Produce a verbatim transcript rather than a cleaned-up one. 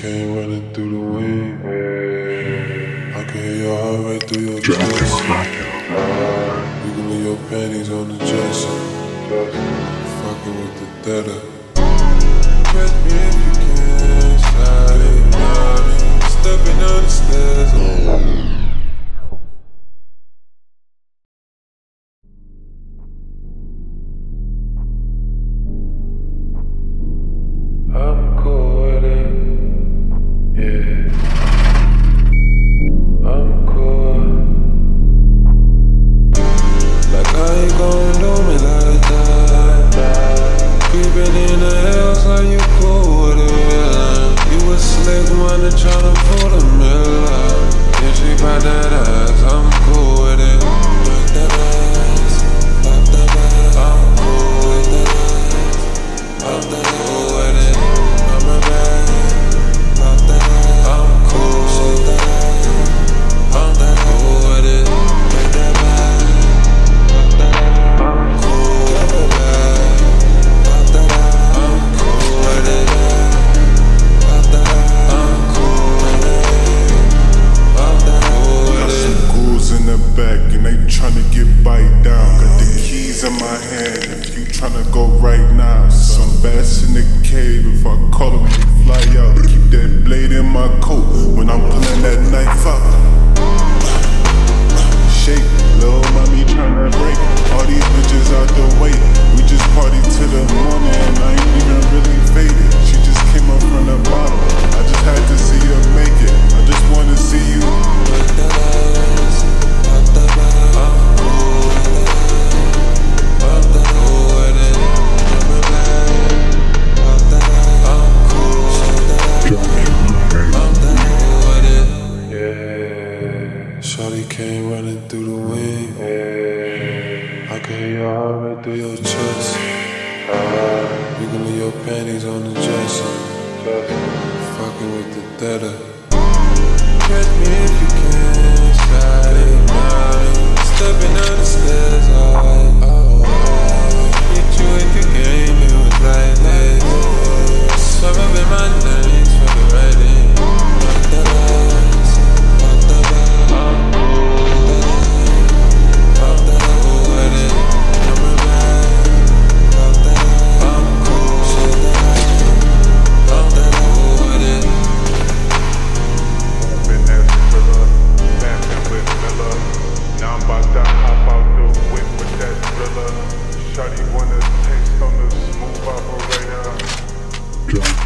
came running through the wind. I can hear your heart right through your chest. You can leave your panties on the dresser. Fucking with the data. Catch me if you can, slide it, mommy. Stepping down the stairs. I'm cool with it, yeah. I'm cool. Like how you gon' do me like that? Creeping in the hills like you cool with it. You a slick money tryna pull the middle up. If she bout that ass, I'm cool with it. Break that ass, pop that ass. I'm cool with that. Pop that ass. In my hand, if you tryna go right now, some bass in the cave. If I call them, they fly out. Keep that blade in my coat when I'm pulling that knife out. Shake, little mommy tryna break all these bitches out the way. We just party till the morning, and I ain't even really faded. She just came up from the bottom. I just had to see her make it. I just wanna see you. Shawty came running through the wind. I can hear your heart right through your chest. You can leave your panties on the dresser. Fucking with the data. Catch me if you can, slide it, mommy. Stepping down the stairs, oh, oh, oh. Hit you with the game, it was like this. Swear up in my name, swear it right in. Shawty wanna taste on the smooth operator.